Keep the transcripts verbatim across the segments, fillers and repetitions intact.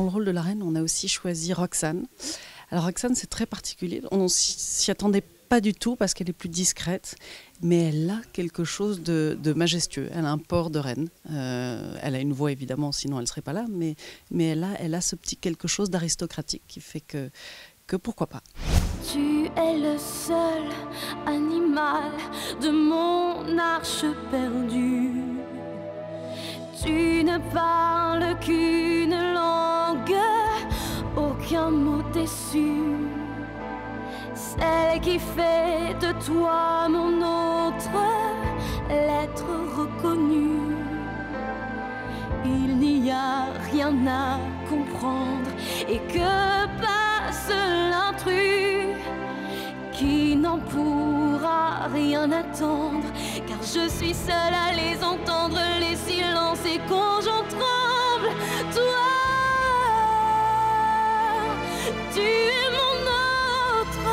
le rôle de la reine, on a aussi choisi Roxane. Alors Roxane, c'est très particulier, on s'y attendait pas du tout parce qu'elle est plus discrète, mais elle a quelque chose de, de majestueux. Elle a un port de reine. Euh, elle a une voix évidemment, sinon elle ne serait pas là, mais, mais elle, a, elle a ce petit quelque chose d'aristocratique qui fait que, que pourquoi pas. Tu es le seul animal de mon arche perdue. Tu ne parles qu'une langue, aucun mot déçu. Celle qui fait de toi mon autre, l'être reconnu. Il n'y a rien à comprendre et que passe l'intrus qui n'en pourra rien attendre, car je suis seule à les entendre, les silences, et quand j'en tremble, toi, tu es mon autre.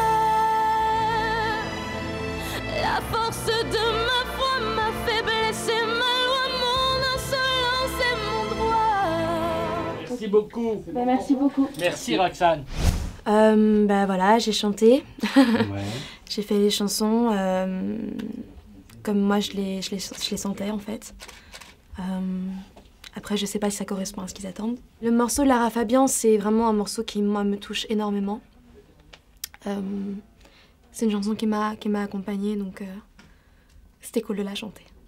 La force de ma foi, ma faiblesse et ma loi, mon insolence et mon droit. Merci beaucoup. Bah, merci beaucoup. Merci Roxane. Euh, bah voilà, j'ai chanté. Ouais. J'ai fait les chansons euh, comme moi je les, je, les, je les sentais en fait. Euh, après, je sais pas si ça correspond à ce qu'ils attendent. Le morceau Lara Fabian, c'est vraiment un morceau qui, moi, me touche énormément. Euh, c'est une chanson qui m'a qui m'a accompagnée, donc euh, c'était cool de la chanter.